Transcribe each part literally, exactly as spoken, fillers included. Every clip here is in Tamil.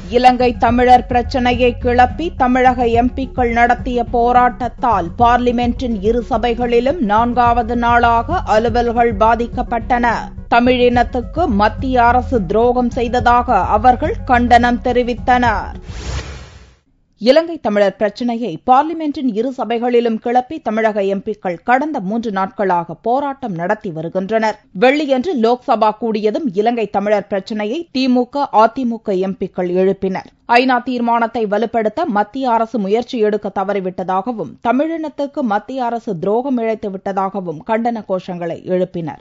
இலங்கை தமிழர் பிரச்சினையை கிளப்பி தமிழக எம்பிக்கள் நடத்திய போராட்டத்தால் பார்லிமென்டின் இரு சபைகளிலும் நான்காவது நாளாக அலுவல்கள் பாதிக்கப்பட்டன. தமிழினத்துக்கு மத்திய அரசு துரோகம் செய்ததாக அவர்கள் கண்டனம் தெரிவித்தனர். இலங்கை தமிழர் பிரச்சினையை பார்லிமென்டின் இரு சபைகளிலும் கிளப்பி தமிழக எம்பிக்கள் கடந்த மூன்று நாட்களாக போராட்டம் நடத்தி வருகின்றனர். வெள்ளியன்று லோக்சபா கூடியதும் இலங்கை தமிழர் பிரச்சினையை திமுக, அதிமுக எம்பிக்கள் எழுப்பினர். ஐநா தீர்மானத்தை வலுப்படுத்த மத்திய அரசு முயற்சி எடுக்க தவறிவிட்டதாகவும் தமிழினத்துக்கு மத்திய அரசு துரோகம் இழைத்து விட்டதாகவும் கண்டன கோஷங்களை எழுப்பினர்.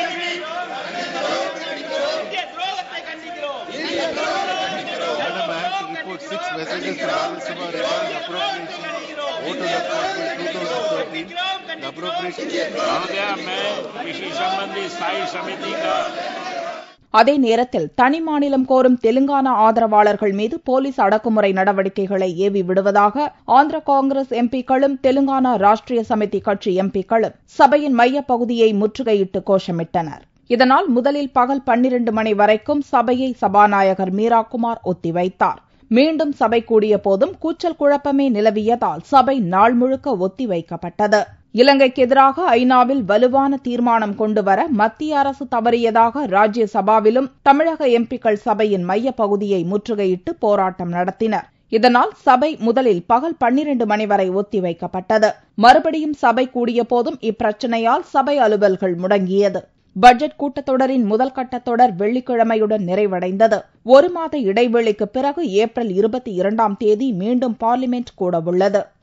Six messages to Rajya Sabha regarding appropriation. Vote on appropriation twenty thirteen. The appropriation. महोदया, मैं कृषि संबंधी स्थायी समिति का. அதே நேரத்தில் தனி மாநிலம் கோரும் தெலுங்கானா ஆதரவாளர்கள் மீது போலீஸ் அடக்குமுறை நடவடிக்கைகளை ஏவி விடுவதாக ஆந்திர காங்கிரஸ் எம்பிக்களும் தெலுங்கானா ராஷ்டிரிய சமிதி கட்சி எம்பிக்களும் சபையின் மையப்பகுதியை முற்றுகையிட்டு கோஷமிட்டனர். இதனால் முதலில் பகல் பன்னிரண்டு மணி வரைக்கும் சபையை சபாநாயகர் மீராகுமார் ஒத்திவைத்தார். மீண்டும் சபை கூடிய போதும் கூச்சல் குழப்பமே நிலவியதால் சபை நாள் முழுக்க ஒத்திவைக்கப்பட்டது. இலங்கைக்கு எதிராக ஐநாவில் வலுவான தீர்மானம் கொண்டுவர மத்திய அரசு தவறியதாக ராஜ்யசபாவிலும் தமிழக எம்பிக்கள் சபையின் மையப்பகுதியை முற்றுகையிட்டு போராட்டம் நடத்தினர். இதனால் சபை முதலில் பகல் பன்னிரண்டு மணி வரை ஒத்திவைக்கப்பட்டது. மறுபடியும் சபை கூடிய போதும் இப்பிரச்சினையால் சபை அலுவல்கள் முடங்கியது. பட்ஜெட் கூட்டத்தொடரின் முதல் கட்டத்தொடர் வெள்ளிக்கிழமையுடன் நிறைவடைந்தது. ஒரு மாத இடைவெளிக்கு பிறகு ஏப்ரல் இருபத்தி இரண்டாம் தேதி மீண்டும் பார்லிமென்ட் கூடவுள்ளது.